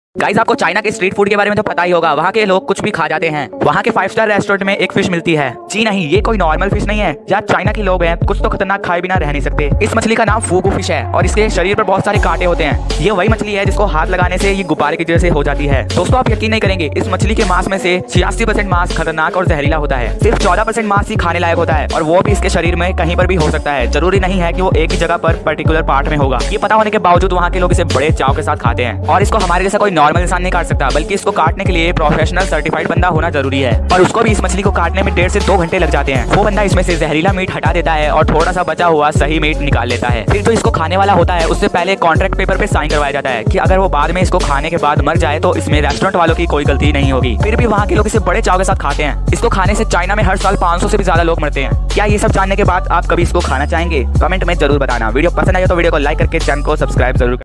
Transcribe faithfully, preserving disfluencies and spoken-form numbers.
Guys, आपको China के street food के बारे में तो पता ही होगा। वहाँ के लोग कुछ भी खा जाते हैं। वहाँ के फाइव स्टार रेस्टोरेंट में एक फिश मिलती है। जी नहीं, ये कोई नॉर्मल फिश नहीं है। यार, चाइना के लोग हैं, कुछ तो खतरनाक खाए बिना रह नहीं सकते। इस मछली का नाम फूगू फिश है और इसके शरीर पर बहुत सारे कांटे होते हैं। ये वही मछली है जिसको हाथ लगाने से ये गुब्बारे की जैसे हो जाती है। दोस्तों, आप यकीन नहीं करेंगे, इस मछली के मांस में से छियासी परसेंट मांस खतरनाक और जहरीला होता है। सिर्फ चौदह परसेंट मांस ही खाने लायक होता है और वो भी इसके शरीर में कहीं पर भी हो सकता है। जरूरी नहीं है कि वो एक ही जगह पर पर्टिकुलर पार्ट में होगा। ये पता होने के बावजूद वहाँ के लोग इसे बड़े चाव के साथ खाते हैं और इसको हमारे जैसा कोई नॉर्मल इंसान नहीं काट सकता, बल्कि इसको काटने के लिए प्रोफेशनल सर्टिफाइड बंदा होना जरूरी है। और उसको भी इस मछली को काटने में डेढ़ से दो घंटे लग जाते हैं। वो बंदा इसमें से जहरीला मीट हटा देता है और थोड़ा सा बचा हुआ सही मीट निकाल लेता है। फिर जो इसको खाने वाला होता है उससे पहले कॉन्ट्रैक्ट पेपर पे साइन करवाया जाता है कि अगर वो बाद में इसको खाने के बाद मर जाए तो इसमें रेस्टोरेंट वालों की कोई गलती नहीं होगी। फिर भी वहाँ के लोग इसे बड़े चाव के साथ खाते हैं। इसको खाने से चाइना में हर साल पाँच सौ से भी ज्यादा लोग मरते हैं। क्या ये सब जानने के बाद आप कभी इसको खाना चाहेंगे? कमेंट में जरूर बताना। वीडियो पसंद आए तो वीडियो को लाइक करके चैनल को सब्सक्राइब जरूर